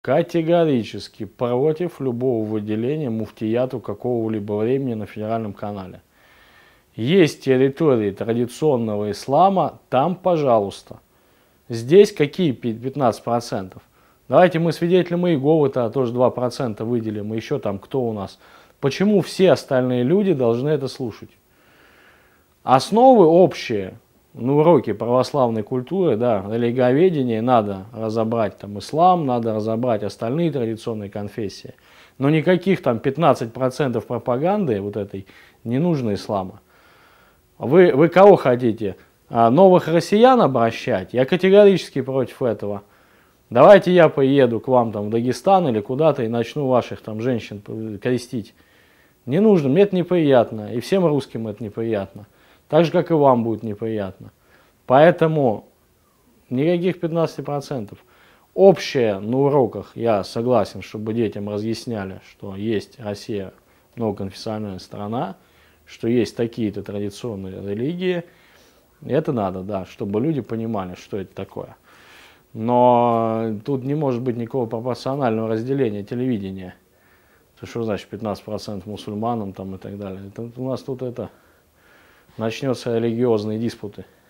Категорически против любого выделения муфтияту какого-либо времени на федеральном канале. Есть территории традиционного ислама, там пожалуйста. Здесь какие 15%? Давайте мы свидетелям Иеговы-то тоже 2% выделим, и еще там кто у нас. Почему все остальные люди должны это слушать? Основы общие, уроки православной культуры, да, религиоведение, надо разобрать там ислам, надо разобрать остальные традиционные конфессии. Но никаких там 15% пропаганды вот этой не нужно ислама. Вы кого хотите? Новых россиян обращать? Я категорически против этого. Давайте я поеду к вам там в Дагестан или куда-то и начну ваших там женщин крестить. Не нужно, мне это неприятно, и всем русским это неприятно. Так же, как и вам будет неприятно. Поэтому никаких 15%. Общее на уроках я согласен, чтобы детям разъясняли, что есть Россия многоконфессиональная страна, что есть такие-то традиционные религии. Это надо, да, чтобы люди понимали, что это такое. Но тут не может быть никакого пропорционального разделения телевидения. Что значит 15% мусульманам там и так далее. Это, у нас тут начнется религиозные диспуты.